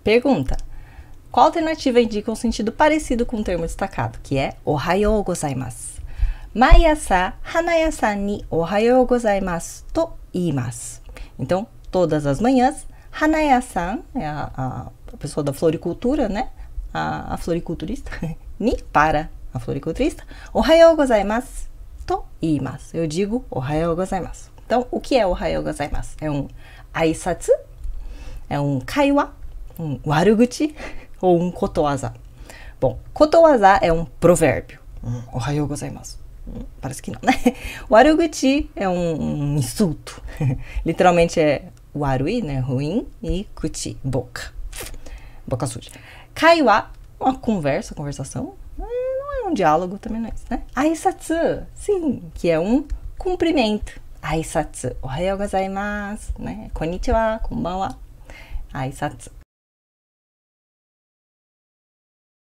Pergunta. Qual alternativa indica um sentido parecido com o termo destacado, que é ohayou gozaimasu? Maiasa hanaya-san ni ohayou gozaimasu to iimasu. Então, todas as manhãs, hanaya-san é a pessoa da floricultura, né? A floriculturista, ni para a floriculturista, ohayou gozaimasu to iimasu. Eu digo ohayou gozaimasu. Então, o que é ohayou gozaimasu? É um aisatsu, é um kaiwa, um waruguchi ou um kotowaza. Bom, kotowaza é um provérbio. Ohayou gozaimasu. Parece que não, né? Waruguchi é um insulto. Literalmente é warui, né? Ruim, e kuchi, boca. Boca suja. Kaiwa, uma conversação. Não é um diálogo, também não é isso, né? Aisatsu, sim, que é um cumprimento. Aisatsu, ohayou gozaimasu, né? Konnichiwa, konbanwa. Aisatsu.